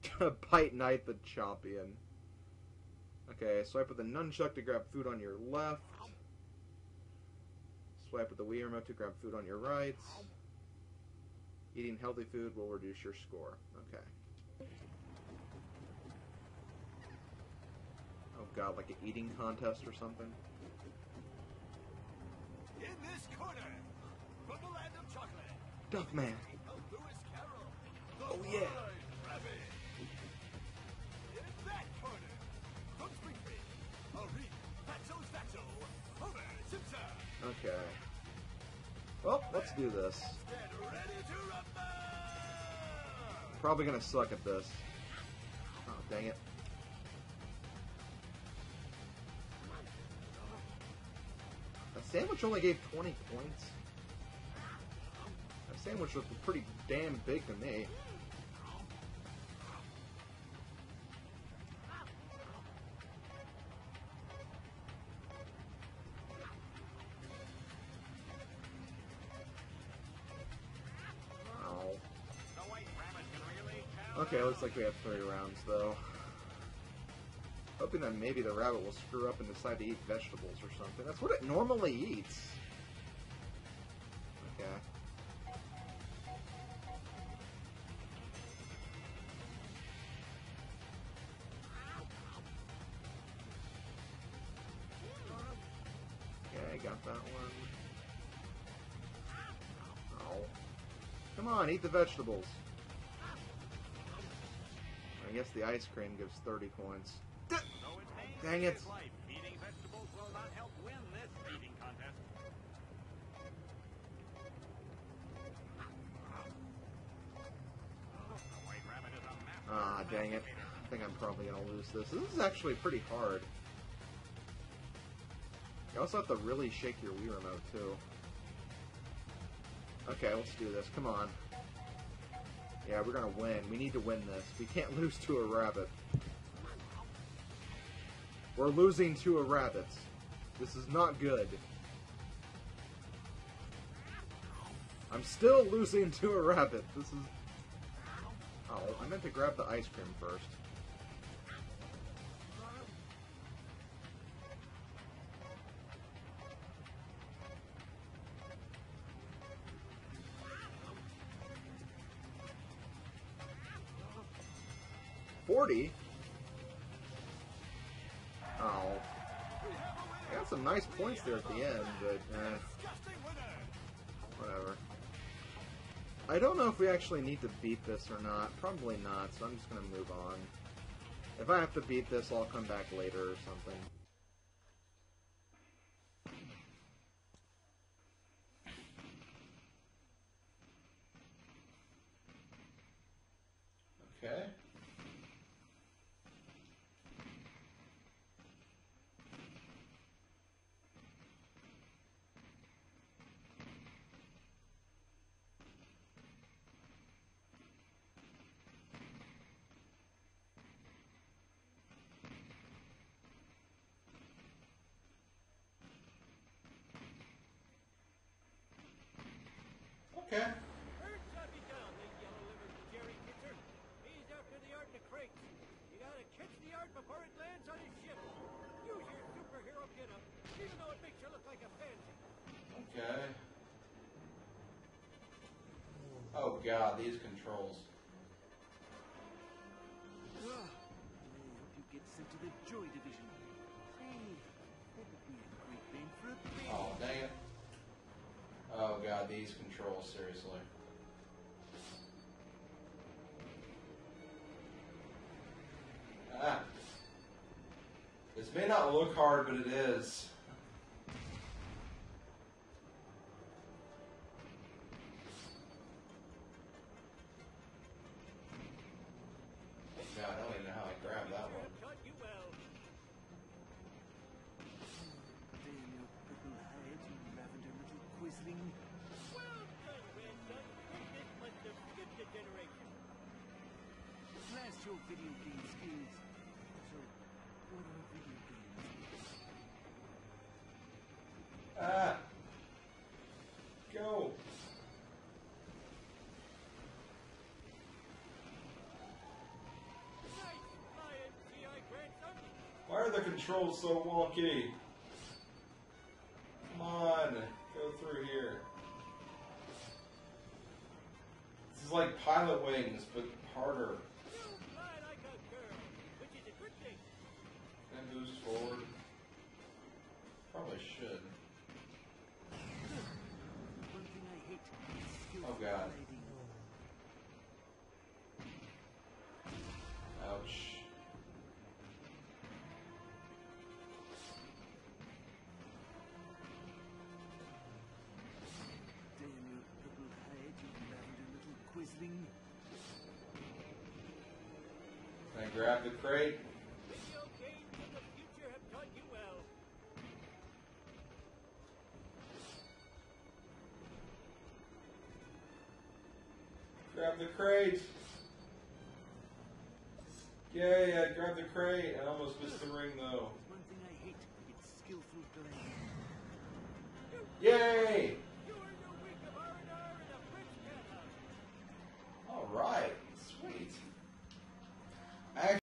Bite Knight the Champion. Okay, swipe with the nunchuck to grab food on your left. Swipe with the Wii remote to grab food on your right. Eating healthy food will reduce your score. Okay. Oh god, like an eating contest or something? In this corner, from the land of chocolate, Duffman! Lewis Carroll, Oh yeah! Rabbit. In that corner, from Springfield, Henri Fatso's Fatso, Homer Simpson. Okay. Well, let's do this. Get ready to rumble! Probably gonna suck at this. Oh, dang it. That sandwich only gave 20 points. That sandwich looked pretty damn big to me. Ow. Okay, looks like we have 3 rounds though. Hoping that maybe the rabbit will screw up and decide to eat vegetables or something. That's what it normally eats. Okay. Okay, got that one. Oh. Come on, eat the vegetables. I guess the ice cream gives 30 points. Dang it. Eating vegetables will not help win this eating contest. Ah, dang it. I think I'm probably going to lose this. This is actually pretty hard. You also have to really shake your Wii remote, too. Okay, let's do this. Come on. Yeah, we're going to win. We need to win this. We can't lose to a rabbit. We're losing to a rabbit. This is not good. I'm still losing to a rabbit. This is... Oh, I meant to grab the ice cream first. $40? Oh. I got some nice points there at the end, but whatever. I don't know if we actually need to beat this or not. Probably not, so I'm just going to move on. If I have to beat this, I'll come back later or something. Okay. Okay. Bird shot me down, that yellow-livered Jerry Kitzer. He's after the art in the crates. You gotta catch the art before it lands on his ship. Use your superhero get-up, even though it makes you look like a pansy. Okay. Oh god, these controls. I hope you get sent to the Joy Division. Hey, that would be a great name for a baby. Oh, dang it. Oh god, these controls, seriously. Ah. This may not look hard, but it is. God, I don't even know how I grabbed that one. Shot you well. Damn your purple hide, you lavender little quisling. Well done, grandson. This must have skipped a generation. Blast your video game skills. So, what are video games? Ah! Go! the controls so wonky? Come on, go through here. This is like Pilot Wings, but harder. You fly like a girl, which is a good thing. Can I boost forward? Probably should. One thing I hate is skillful Oh, God. gliding. Ouch. Damn your purple hide, you lavender little quisling. Can I grab the crate? Video games of the future have taught you well. Grab the crate! Yay, I grabbed the crate. I almost missed the ring though. One thing I hate, it's skillful gliding. Yay!